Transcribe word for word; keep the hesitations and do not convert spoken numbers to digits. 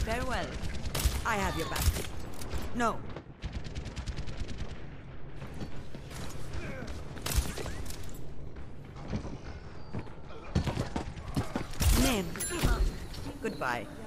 Farewell. I have your back. No. Name. Goodbye.